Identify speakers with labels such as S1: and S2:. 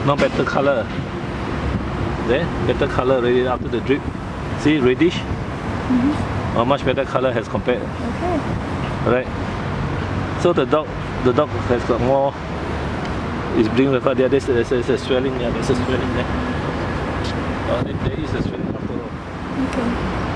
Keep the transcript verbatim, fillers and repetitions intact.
S1: Now better color. There, better color already after the drip. See, reddish. Mm-hmm. A much better color has compared.
S2: Okay.
S1: Right. So the dog, the dog has got more. Is bleeding with her. There, there's, there's, there's a swelling. Yeah, there's a swelling there. Oh, there, there is a swelling after all.
S2: Okay.